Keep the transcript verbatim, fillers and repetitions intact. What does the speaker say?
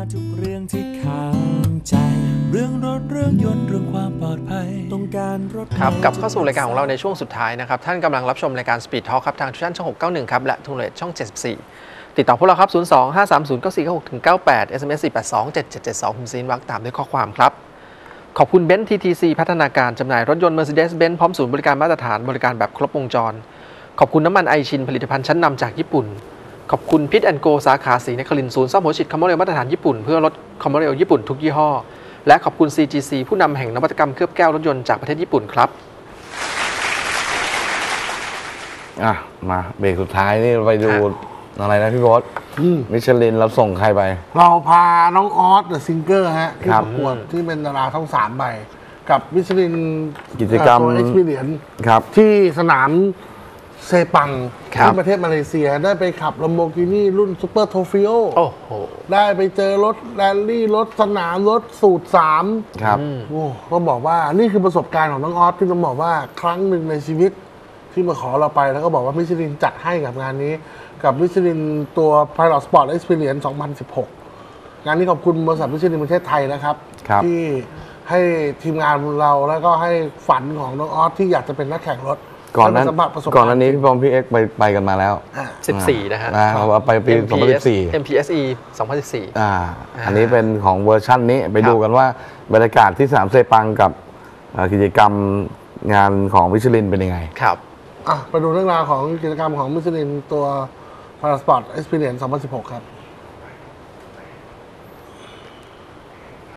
ทุกเรื่องที่ค้างใจเรื่องรถเรื่องยนต์เรื่องความปลอดภัยต้องการรถครับกลับเข้าสู่รายการของเราในช่วงสุดท้ายนะครับท่านกำลังรับชมรายการ Speed Talk ครับทางช่องหกเก้าหนึ่งครับและทูนเลตช่องเจ็ดสิบสี่ติดต่อพวกเราครับศูนย์ สอง ห้า สาม ศูนย์ เก้า สี่ เก้า หก เก้า แปด เอส เอ็ม เอส สี่ แปด สอง เจ็ด เจ็ด เจ็ด สอง คุณซีนวักตามด้วยข้อความครับขอบคุณเบนซ์ ที ที ซี พัฒนาการจำหน่ายรถยนต์ Mercedes-Benz พร้อมศูนย์บริการมาตรฐานบริการแบบครบวงจรขอบคุณน้ำมันไอชินผลิตภัณฑ์ชั้นนำจากญี่ปุ่นขอบคุณพิทแอนด์โกสาขาศรีนครินทร์ศูนย์ซ่อมหัวฉีดคอมโมเรลมาตรฐานญี่ปุ่นเพื่อลดคอมโมเรลญี่ปุ่นทุกยี่ห้อและขอบคุณ ซี จี ซี ผู้นำแห่งนวัตกรรมเคลือบแก้วรถยนต์จากประเทศญี่ปุ่นครับอ่ะมาเบรกสุดท้ายนี่ไปดูอะไรนะพี่บอสมิชลินเราส่งใครไปเราพาน้องออสเดอะซิงเกอร์ฮะที่ประกวดที่เป็นดาราทั้งสามใบกับมิชลินกิจกรรมเอ็กซ์เพรียนครับที่สนามเซปังที่ประเทศมาเลเซียได้ไปขับ Lamborghini รุ่น Super Trofeo โอ้โหได้ไปเจอรถแรลลี่รถสนามรถสูตรสามครับโอ้ก็บอกว่านี่คือประสบการณ์ของน้องออสที่ต้องบอกว่าครั้งหนึ่งในชีวิตที่มาขอเราไปแล้วก็บอกว่ามิชลินจัดให้กับงานนี้กับมิชลินตัว Pilot Sport Experience สองพันสิบหกงานนี้ขอบคุณบริษัทมิชลินประเทศไทยนะครับที่ให้ทีมงานเราแล้วก็ให้ฝันของน้องออสที่อยากจะเป็นนักแข่งรถก่อนนั้นก่อนนั้นนี้พี่บอมพี่เอ็กไปไปกันมาแล้วสิบสี่นะฮะเราไปปีสองพันสิบสี่เอ็ม พี เอส อี สองพันสิบสี่อ่าอันนี้เป็นของเวอร์ชั่นนี้ไปดูกันว่าบรรยากาศที่สนามเซปังกับกิจกรรมงานของมิชลินเป็นยังไงครับอ่ะไปดูเรื่องราวของกิจกรรมของมิชลินตัว Pilot Sport Experience สองพันสิบหกครับ